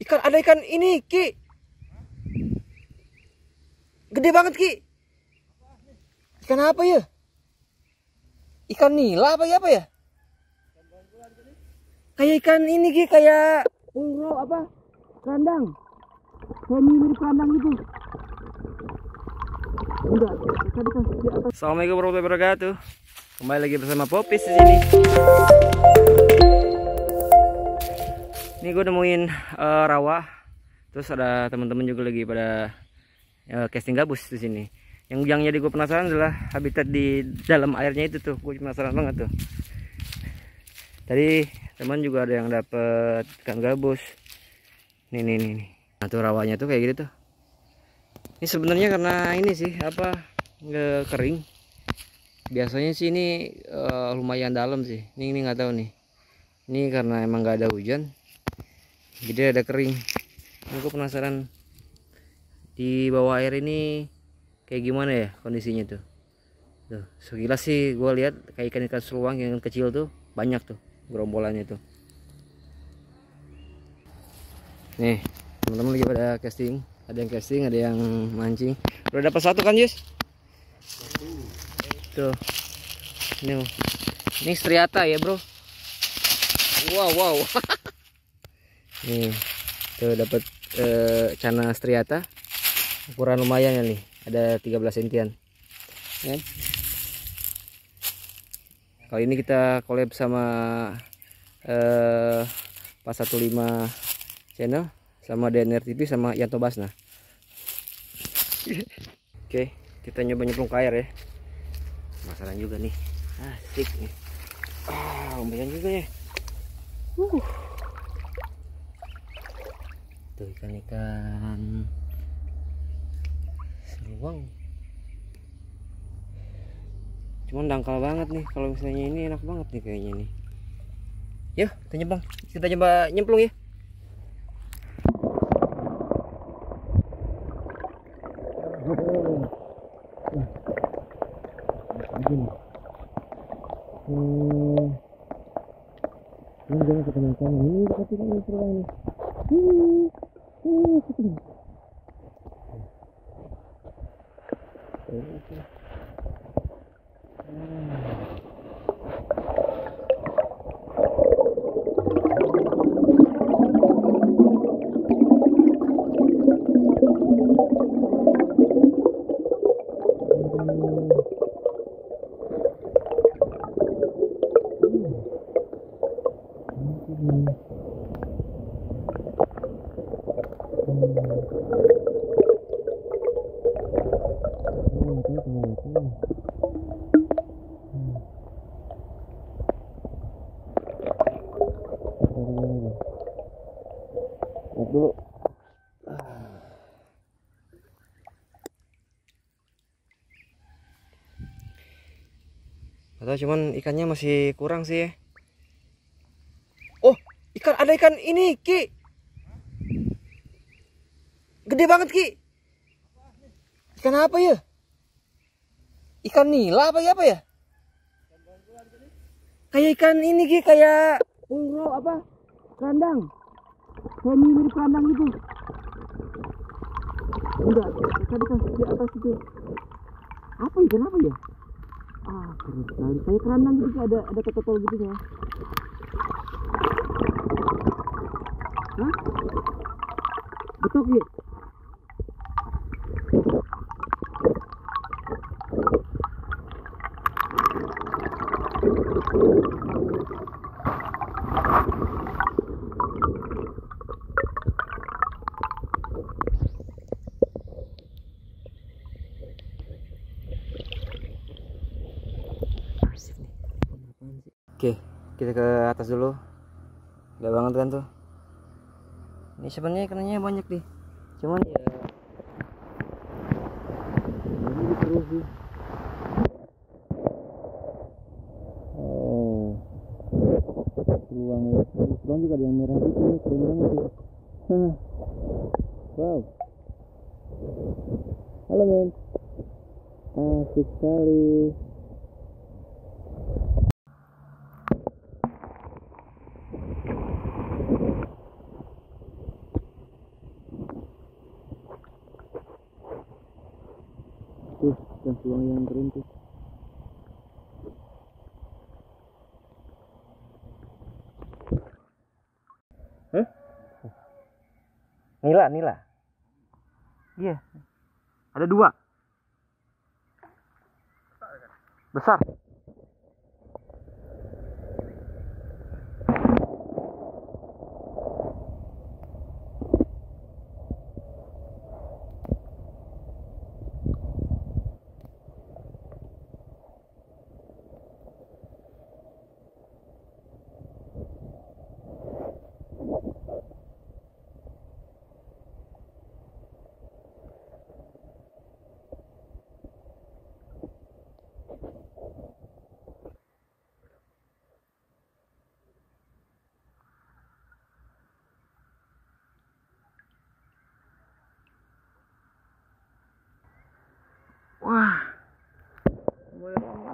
Ada ikan ini, Ki. Gede banget, Ki. Ikan apa ya? Ikan nila apa ya? Kayak ikan ini, Ki, kayak ungro apa? Kerandang. Kayak mirip kerandang gitu. Enggak, Assalamualaikum warahmatullahi wabarakatuh. Kembali lagi bersama Popis di sini. Ini gue nemuin rawa. Terus ada teman-teman juga lagi pada casting gabus di sini. Yang jadi gue penasaran adalah habitat di dalam airnya itu tuh. Gue penasaran banget tuh. Tadi teman juga ada yang dapet ikan gabus. Nih. Nah tuh rawanya tuh kayak gitu tuh. Ini sebenarnya karena ini sih apa nggak kering. Biasanya sih ini lumayan dalam sih. Ini nggak tahu nih. Ini karena emang nggak ada hujan. Jadi ada kering. Ini gue penasaran di bawah air ini kayak gimana ya kondisinya tuh. Tuh sekilas sih gue lihat kayak ikan seruang yang kecil tuh banyak tuh gerombolannya tuh. Nih teman-teman lagi pada casting. Ada yang casting, ada yang mancing. Udah dapat satu kan, Jus? Tuh. Ini striata ya, Bro. Wow. Nih. Tuh dapat cana striata. Ukuran lumayan ya nih. Ada 13 sentian. Ya. Kali ini kita collab sama Pas 15 channel sama DNR TV sama Yanto Basna. Oke, kita nyoba nyemplung ke air ya. Penasaran juga nih. Asik nih. Lumayan juga ya. Tuh ikan-ikan seruang. Cuman dangkal banget nih. Kalau misalnya ini enak banget nih kayaknya nih. Yuk, kita coba nyemplung ya. Ini jangan kebanyakan ini tapi kan seruang nih. Dulu atau cuman ikannya masih kurang sih ya. Oh, ada ikan ini, Ki. Gede banget, Ki. Ikan apa ya? Ikan nila apa ya? Kayak ikan ini, Ki, kayak ungro apa? Kerandang. Kayak mirip kerandang gitu. Enggak, tadi di atas itu. Ikan apa ya? Keren sekali. Kayak kerandang gitu, ada ketotol gitu ya. Hah? Betok ya? Oke, kita ke atas dulu. Gak banget kan tuh. Ini sebenarnya ikannya banyak nih. Cuman ya ini terus sih. Peluang juga ada yang merah gitu, keren banget tuh. Wow. Halo men. Asik sekali. dan tulang yang teruntuk. Nila, nila. Iya. Ada 2. Besar. Wah, lumayan lama.